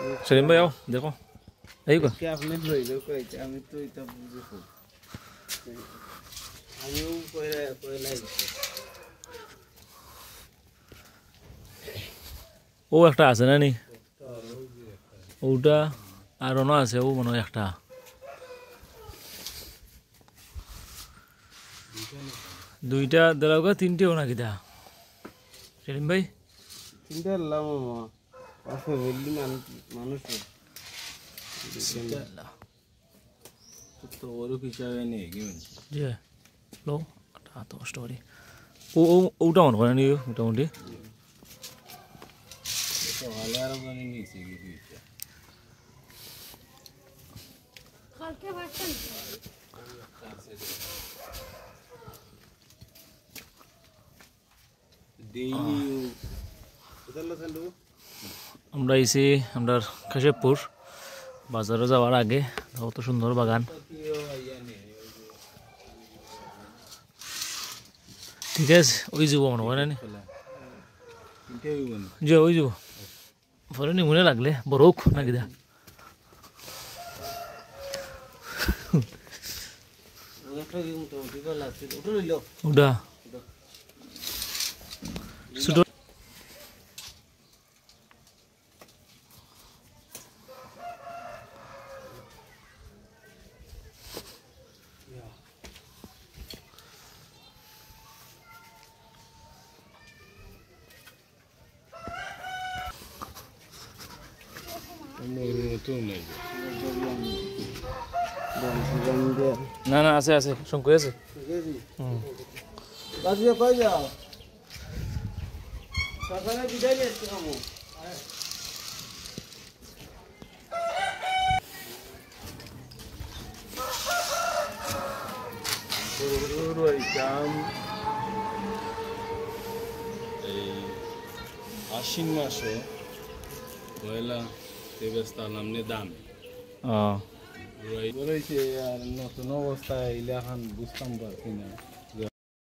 সেলিম ভাই, দেখো এই গো আপনি ধরলেও কইছে আমি তো এটা বুঝেছি আমিও কইলাই ও একটা আছে না নি ওটা আর অন্য আছে ও মনে হয় একটা দুইটা দিলাও তিনটেও নাকি দা সেলিম ভাই তিনটা লাম আছে বললি মানুষ তো ওর হিসাবে নেই গেমেন জি লো একটা তো স্টোরি ও ওটা মনে করে নি মোটামুটি তো ভালো আর মানে নিছে কি কালকে বাসন ডেইলি কোথায় চলু আমরা এসে আমরা কাশেপুর বাজারে যাওয়ার আগে কত সুন্দর বাগান ঠিক আছে ওই যাব মনে হয় না যে ওই যাব পরে নি মনে লাগলে বরফ নাকি দা ওটা ছোট না না আছে আছে শঙ্কু আছে বাজিয়ে কই যাও সকালে বিদায় নিয়ে খাবো আশ্বিন মাসে পয়লা দেবস্থান নামনে দাম বলেছে আর নতুন অবস্থায় এলে এখন বুঝতাম পারছি না